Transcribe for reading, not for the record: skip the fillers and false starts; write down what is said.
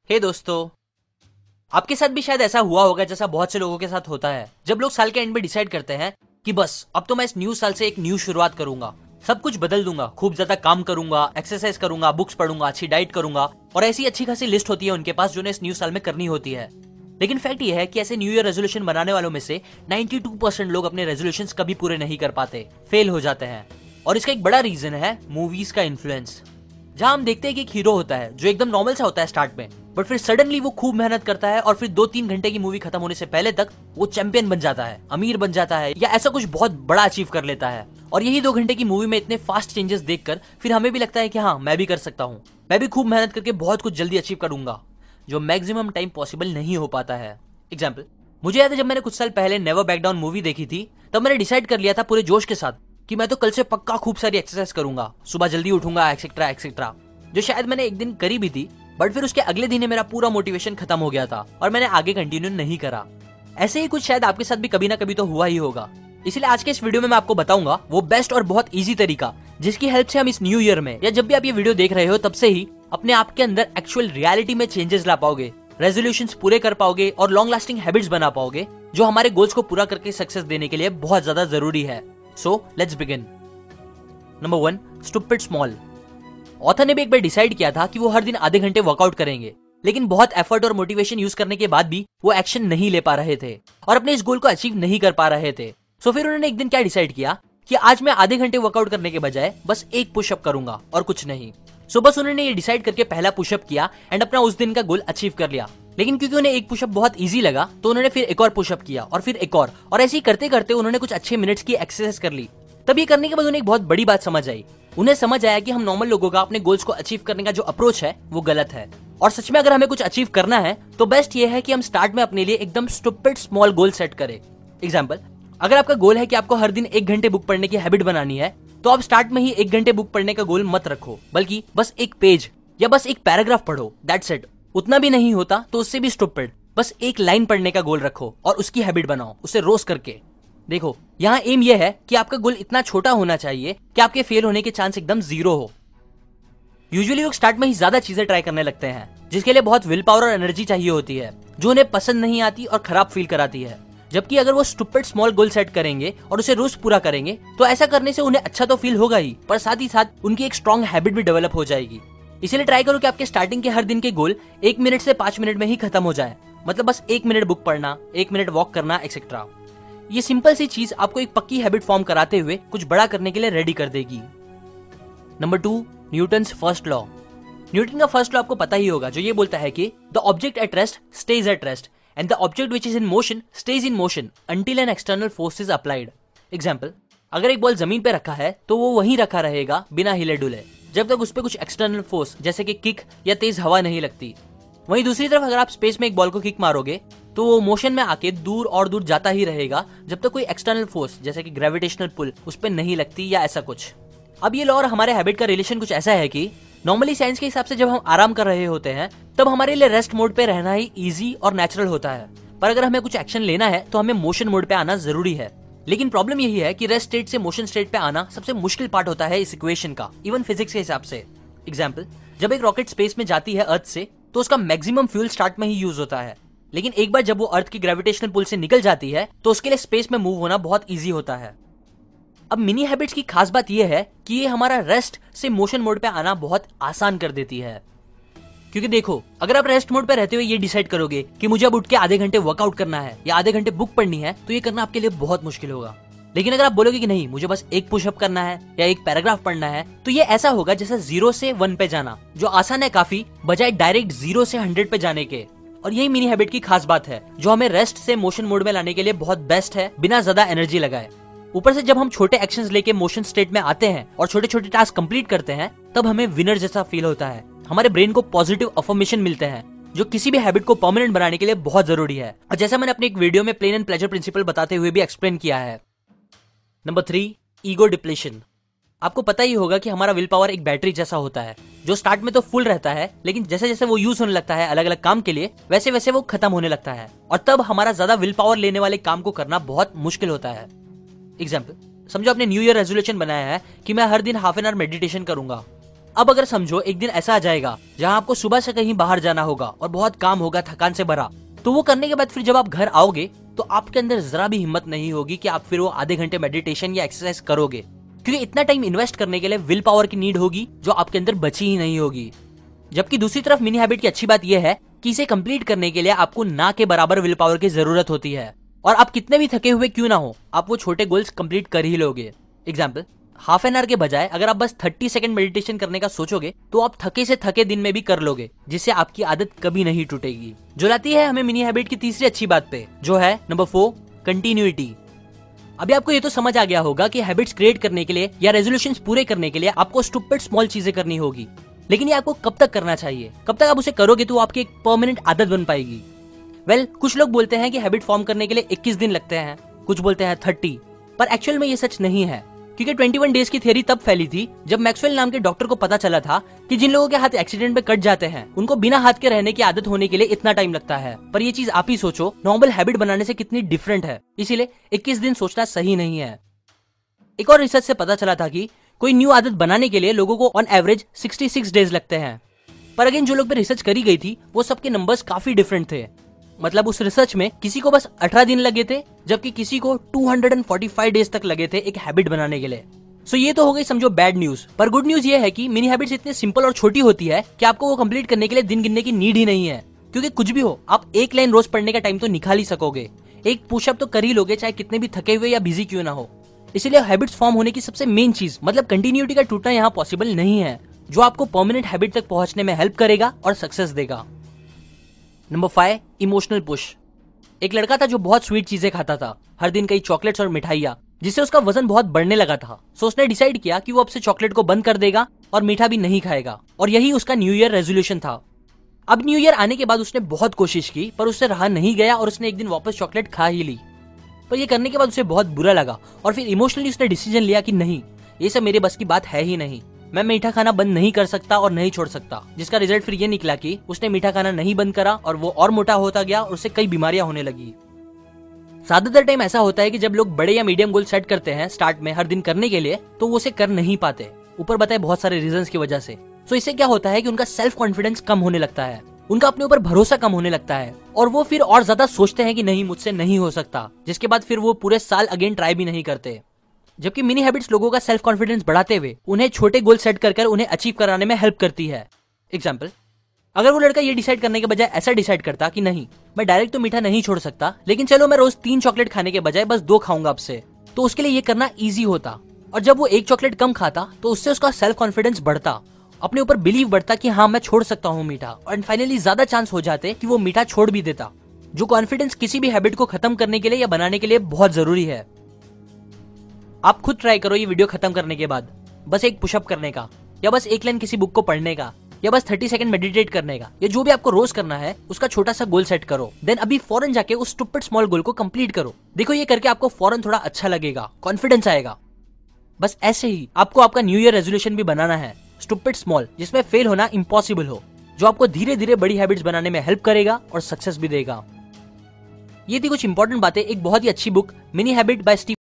हे दोस्तों, आपके साथ भी शायद ऐसा हुआ होगा जैसा बहुत से लोगों के साथ होता है जब लोग साल के एंड में डिसाइड करते हैं कि बस अब तो मैं इस न्यू साल से एक न्यू शुरुआत करूंगा, सब कुछ बदल दूंगा, खूब ज्यादा काम करूंगा, एक्सरसाइज करूंगा, बुक्स पढ़ूंगा, अच्छी डाइट करूंगा और ऐसी अच्छी खासी लिस्ट होती है उनके पास जो उन्हें इस न्यू साल में करनी होती है। लेकिन फैक्ट ये है कि ऐसे न्यू ईयर रेजोल्यूशन बनाने वालों में से 92% लोग अपने रेजोल्यूशंस कभी पूरे नहीं कर पाते, फेल हो जाते हैं। और इसका एक बड़ा रीजन है मूवीज का इन्फ्लुएंस। जहां हम देखते हैं कि एक हीरो होता है जो एकदम नॉर्मल सा होता है स्टार्ट में, बट फिर सडनली वो खूब मेहनत करता है और फिर 2-3 घंटे की मूवी खत्म होने से पहले तक वो चैंपियन बन जाता है, अमीर बन जाता है या ऐसा कुछ बहुत बड़ा अचीव कर लेता है। और यही 2 घंटे की मूवी में इतने फास्ट चेंजेस देखकर फिर हमें भी लगता है कि हाँ, मैं भी कर सकता हूँ, मैं भी खूब मेहनत करके बहुत कुछ जल्दी अचीव करूंगा, जो मैक्सिमम टाइम पॉसिबल नहीं हो पाता है। एग्जाम्पल, मुझे याद है जब मैंने कुछ साल पहले नेवर बैक डाउन मूवी देखी थी, तब मैंने डिसाइड कर लिया था पूरे जोश के साथ कि मैं तो कल से पक्का खूब सारी एक्सरसाइज करूंगा, सुबह जल्दी उठूंगा, एक्सेट्रा एक्सेट्रा, जो शायद मैंने एक दिन करी भी थी, बट फिर उसके अगले दिन ही मेरा पूरा मोटिवेशन खत्म हो गया था और मैंने आगे कंटिन्यू नहीं करा। ऐसे ही कुछ शायद आपके साथ भी कभी ना कभी तो हुआ ही होगा। इसलिए आज के इस वीडियो में मैं आपको बताऊंगा वो बेस्ट और बहुत इजी तरीका जिसकी हेल्प से हम इस न्यू ईयर में या जब भी आप ये वीडियो देख रहे हो तब से ही अपने आप के अंदर एक्चुअल रियलिटी में चेंजेस ला पाओगे, रेजोल्यूशंस पूरे कर पाओगे और लॉन्ग लास्टिंग हैबिट्स बना पाओगे जो हमारे गोल्स को पूरा करके सक्सेस देने के लिए बहुत ज्यादा जरूरी है। So let's begin. Number 1, stupid small. Author ने भी एक बार डिसाइड किया था कि वो हर दिन आधे घंटे वर्कआउट करेंगे, लेकिन बहुत एफर्ट और मोटिवेशन यूज करने के बाद भी वो एक्शन नहीं ले पा रहे थे और अपने इस गोल को अचीव नहीं कर पा रहे थे। सो फिर उन्होंने एक दिन क्या डिसाइड किया कि आज मैं आधे घंटे वर्कआउट करने के बजाय बस एक पुशअप करूंगा और कुछ नहीं। सो बस उन्होंने ये डिसाइड करके पहला पुशअप किया एंड अपना उस दिन का गोल अचीव कर लिया। लेकिन क्योंकि उन्हें एक पुशअप बहुत इजी लगा तो उन्होंने फिर एक और पुशअप किया और फिर एक और ऐसे ही करते करते उन्होंने कुछ अच्छे मिनट्स की एक्सरसाइज कर ली। तब ये करने के बाद उन्हें एक बहुत बड़ी बात समझ आई। उन्हें समझ आया कि हम नॉर्मल लोगों का अपने गोल्स को अचीव करने का जो अप्रोच है वो गलत है और सच में अगर हमें कुछ अचीव करना है तो बेस्ट ये है कि हम स्टार्ट में अपने लिए एकदम स्टूपिड स्मॉल गोल सेट करें। एग्जाम्पल, अगर आपका गोल है कि आपको हर दिन 1 घंटे बुक पढ़ने की हैबिट बनानी है तो आप स्टार्ट में ही 1 घंटे बुक पढ़ने का गोल मत रखो, बल्कि बस एक पेज या बस एक पैराग्राफ पढ़ो, दैट्स इट। उतना भी नहीं होता तो उससे भी स्टूपिड, बस एक लाइन पढ़ने का गोल रखो और उसकी हैबिट बनाओ, उसे रोज करके। देखो, यहाँ एम यह है कि आपका गोल इतना छोटा होना चाहिए कि आपके फेल होने के चांस एकदम 0 हो। यूजुअली लोग स्टार्ट में ही ज्यादा चीजें ट्राई करने लगते हैं जिसके लिए बहुत विल पावर और एनर्जी चाहिए होती है, जो उन्हें पसंद नहीं आती और खराब फील कराती है। जबकि अगर वो स्टूपिड स्मॉल गोल सेट करेंगे और उसे रोज पूरा करेंगे तो ऐसा करने से उन्हें अच्छा तो फील होगा ही, पर साथ ही साथ उनकी एक स्ट्रॉन्ग हैबिट भी डेवलप हो जाएगी। इसीलिए ट्राई करो कि आपके स्टार्टिंग के हर दिन के गोल 1 मिनट से 5 मिनट में ही खत्म हो जाए, मतलब बस 1 मिनट बुक पढ़ना, 1 मिनट वॉक करना, एक्सेट्रा। ये सिंपल सी चीज आपको एक पक्की हैबिट फॉर्म कराते हुए कुछ बड़ा करने के लिए रेडी कर देगी। Number 2, Newton's first law. Newton का फर्स्ट लॉ आपको पता ही होगा, जो ये बोलता है कि the object at rest stays at rest and the object which is in motion stays in motion until an external force is applied. Example, अगर एक बॉल जमीन पे रखा है तो वो वहीं रखा रहेगा बिना हिले डुले जब तक उस पर कुछ एक्सटर्नल फोर्स जैसे कि किक या तेज हवा नहीं लगती। वहीं दूसरी तरफ अगर आप स्पेस में एक बॉल को किक मारोगे तो वो मोशन में आके दूर और दूर जाता ही रहेगा जब तक कोई एक्सटर्नल फोर्स जैसे कि ग्रेविटेशनल पुल उस पर नहीं लगती या ऐसा कुछ। अब ये लॉ और हमारे हैबिट का रिलेशन कुछ ऐसा है कि नॉर्मली साइंस के हिसाब से जब हम आराम कर रहे होते हैं तब हमारे लिए रेस्ट मोड पे रहना ही इजी और नेचुरल होता है, पर अगर हमें कुछ एक्शन लेना है तो हमें मोशन मोड पे आना जरूरी है। लेकिन प्रॉब्लम यही है कि रेस्ट स्टेट से मोशन स्टेट पे आना सबसे मुश्किल पार्ट होता है इस इक्वेशन का, इवन फिजिक्स के हिसाब से। एग्जाम्पल, जब एक रॉकेट स्पेस में जाती है अर्थ से तो उसका मैक्सिमम फ्यूल स्टार्ट में ही यूज होता है, लेकिन एक बार जब वो अर्थ की ग्रेविटेशनल पुल से निकल जाती है तो उसके लिए स्पेस में मूव होना बहुत इजी होता है। अब मिनी हैबिट्स की खास बात यह है कि ये हमारा रेस्ट से मोशन मोड पे आना बहुत आसान कर देती है। क्योंकि देखो, अगर आप रेस्ट मोड पे रहते हुए ये डिसाइड करोगे कि मुझे अब उठ के आधे घंटे वर्कआउट करना है या आधे घंटे बुक पढ़नी है तो ये करना आपके लिए बहुत मुश्किल होगा। लेकिन अगर आप बोलोगे कि नहीं, मुझे बस एक पुशअप करना है या एक पैराग्राफ पढ़ना है, तो ये ऐसा होगा जैसे 0 से 1 पे जाना, जो आसान है काफी, बजाय डायरेक्ट 0 से 100 पे जाने के। और यही मिनी हैबिट की खास बात है जो हमें रेस्ट से मोशन मोड में लाने के लिए बहुत बेस्ट है, बिना ज्यादा एनर्जी लगाए। ऊपर से जब हम छोटे एक्शंस लेके मोशन स्टेट में आते हैं और छोटे छोटे टास्क कंप्लीट करते हैं तब हमें विनर जैसा फील होता है। हमारे ब्रेन को पॉजिटिव अफर्मेशन मिलते हैं जो किसी भी हैबिट को परमानेंट बनाने के लिए बहुत जरूरी है, और जैसा मैंने अपने एक वीडियो में प्लेन एंड प्लेजर प्रिंसिपल बताते हुए भी एक्सप्लेन किया है। Number 3, ego depletion. आपको पता ही होगा कि हमारा विल पावर एक बैटरी जैसा होता है जो स्टार्ट में तो फुल रहता है, लेकिन जैसे जैसे वो यूज होने लगता है अलग अलग काम के लिए वैसे वैसे वो खत्म होने लगता है और तब हमारा ज्यादा विल पावर लेने वाले काम को करना बहुत मुश्किल होता है। एग्जाम्पल, समझो आपने न्यू ईयर रेजोल्यूशन बनाया है कि मैं हर दिन हाफ एन आवर मेडिटेशन करूंगा, अब अगर समझो एक दिन ऐसा आ जाएगा जहाँ आपको सुबह से कहीं बाहर जाना होगा और बहुत काम होगा थकान से भरा, तो वो करने के बाद फिर जब आप घर आओगे तो आपके अंदर जरा भी हिम्मत नहीं होगी कि आप फिर वो आधे घंटे मेडिटेशन या एक्सरसाइज करोगे, क्योंकि इतना टाइम इन्वेस्ट करने के लिए विल पावर की नीड होगी जो आपके अंदर बची ही नहीं होगी। जबकि दूसरी तरफ मिनी हैबिट की अच्छी बात यह है कि इसे कंप्लीट करने के लिए आपको ना के बराबर विल पावर की जरूरत होती है, और आप कितने भी थके हुए क्यों ना हो, आप वो छोटे गोल्स कंप्लीट कर ही लोगे। एग्जाम्पल, हाफ एन आवर के बजाय अगर आप बस 30 सेकंड मेडिटेशन करने का सोचोगे तो आप थके से थके दिन में भी कर लोगे, जिससे आपकी आदत कभी नहीं टूटेगी। जो लाती है हमें मिनी हैबिट की तीसरी अच्छी बात पे, जो है नंबर 4, कंटिन्यूटी। अभी आपको ये तो समझ आ गया होगा कि हैबिट्स क्रिएट करने के लिए या रेजोल्यूशंस पूरे करने के लिए आपको स्टूपिड स्मॉल चीजें करनी होगी, लेकिन ये आपको कब तक करना चाहिए, कब तक आप उसे करोगे तो आपकी एक परमानेंट आदत बन पाएगी। कुछ लोग बोलते हैं कि हैबिट फॉर्म करने के लिए 21 दिन लगते हैं, कुछ बोलते हैं 30, पर एक्चुअल में ये सच नहीं है, क्योंकि 21 डेज की थियरी तब फैली थी जब मैक्सवेल नाम के डॉक्टर को पता चला था कि जिन लोगों के हाथ एक्सीडेंट में कट जाते हैं उनको बिना हाथ के रहने की आदत होने के लिए इतना टाइम लगता है। पर ये चीज आप ही सोचो, नॉर्मल हैबिट बनाने से कितनी डिफरेंट है, इसीलिए 21 दिन सोचना सही नहीं है। एक और रिसर्च से पता चला था कि कोई न्यू आदत बनाने के लिए लोगों को ऑन एवरेज 66 डेज लगते हैं, पर अगेन जो लोग पे रिसर्च करी गई थी वो सबके नंबर्स काफी डिफरेंट थे। मतलब उस रिसर्च में किसी को बस 18 दिन लगे थे, जबकि किसी को 245 डेज तक लगे थे एक हैबिट बनाने के लिए। सो ये तो हो गई समझो बैड न्यूज, पर गुड न्यूज ये है कि मिनी हैबिट्स इतनी सिंपल और छोटी होती है कि आपको वो कंप्लीट करने के लिए दिन गिनने की नीड ही नहीं है, क्योंकि कुछ भी हो आप एक लाइन रोज पढ़ने का टाइम तो निकाल ही सकोगे, एक पुशअप तो कर ही लोगे, चाहे कितने भी थके हुए या बिजी क्यों ना हो। इसीलिए हैबिट्स फॉर्म होने की सबसे मेन चीज मतलब कंटिन्यूटी का टूटना यहाँ पॉसिबल नहीं है, जो आपको परमानेंट हैबिट तक पहुंचने में हेल्प करेगा और सक्सेस देगा। Number 5, emotional push. एक लड़का था जो बहुत स्वीट चीजें खाता था, हर दिन कई चॉकलेट्स और मिठाइयाँ, जिससे उसका वजन बहुत बढ़ने लगा था। सो उसने डिसाइड किया कि वो अब से चॉकलेट को बंद कर देगा और मीठा भी नहीं खाएगा, और यही उसका न्यू ईयर रेजोल्यूशन था। अब न्यू ईयर आने के बाद उसने बहुत कोशिश की, पर उससे रहा नहीं गया और उसने एक दिन वापस चॉकलेट खा ही ली। पर ये करने के बाद उसे बहुत बुरा लगा और फिर इमोशनली उसने डिसीजन लिया कि नहीं, ये सब मेरे बस की बात है ही नहीं, मैं मीठा खाना बंद नहीं कर सकता और नहीं छोड़ सकता। जिसका रिजल्ट फिर ये निकला कि उसने मीठा खाना नहीं बंद करा और वो और मोटा होता गया और उससे कई बीमारियां होने लगी। ज्यादातर टाइम ऐसा होता है कि जब लोग बड़े या मीडियम गोल सेट करते हैं स्टार्ट में हर दिन करने के लिए, तो वो उसे कर नहीं पाते, ऊपर बताए बहुत सारे रीजंस की वजह से। सो इससे क्या होता है कि उनका सेल्फ कॉन्फिडेंस कम होने लगता है, उनका अपने ऊपर भरोसा कम होने लगता है, और वो फिर और ज्यादा सोचते हैं कि नहीं मुझसे नहीं हो सकता, जिसके बाद फिर वो पूरे साल अगेन ट्राई भी नहीं करते। जबकि मिनी हैबिट्स लोगों का सेल्फ कॉन्फिडेंस बढ़ाते हुए उन्हें छोटे गोल सेट कर उन्हें अचीव कराने में हेल्प करती है। एग्जाम्पल, अगर वो लड़का ये डिसाइड करने के बजाय ऐसा डिसाइड करता कि नहीं मैं डायरेक्ट तो मीठा नहीं छोड़ सकता, लेकिन चलो मैं रोज 3 चॉकलेट खाने के बजाय बस 2 खाऊंगा अब से, तो उसके लिए ये करना इजी होता। और जब वो 1 चॉकलेट कम खाता तो उससे उसका सेल्फ कॉन्फिडेंस बढ़ता, अपने ऊपर बिलीव बढ़ता कि हाँ मैं छोड़ सकता हूँ मीठा, और फाइनली ज्यादा चांस हो जाते कि वो मीठा छोड़ भी देता, जो कॉन्फिडेंस किसी भी हैबिट को खत्म करने के लिए या बनाने के लिए बहुत जरूरी है। आप खुद ट्राई करो ये वीडियो खत्म करने के बाद, बस एक पुशअप करने का, या बस एक लाइन किसी बुक को पढ़ने का, या बस 30 सेकंड मेडिटेट करने का, या जो भी आपको रोज करना है उसका छोटा सा गोल सेट करो। देन अभी फौरन जाके उस स्टूपिड स्मॉल गोल को कंप्लीट करो। देखो ये करके आपको फौरन थोड़ा अच्छा लगेगा, कॉन्फिडेंस आएगा। बस ऐसे ही आपको आपका न्यू ईयर रेजोल्यूशन भी बनाना है, स्टूपिड स्मॉल, जिसमें फेल होना इम्पॉसिबल हो, जो आपको धीरे धीरे बड़ी हैबिट्स बनाने में हेल्प करेगा और सक्सेस भी देगा। ये थी कुछ इंपॉर्टेंट बातें एक बहुत ही अच्छी book mini habit by Steve